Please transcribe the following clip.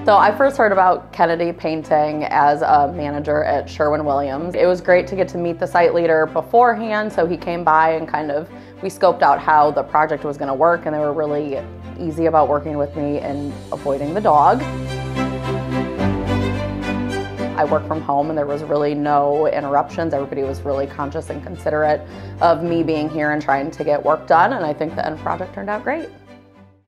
So I first heard about Kennedy Painting as a manager at Sherwin-Williams. It was great to get to meet the site leader beforehand, so he came by and we scoped out how the project was going to work, and they were really easy about working with me and avoiding the dog. I work from home and there was really no interruptions. Everybody was really conscious and considerate of me being here and trying to get work done, and I think the end project turned out great.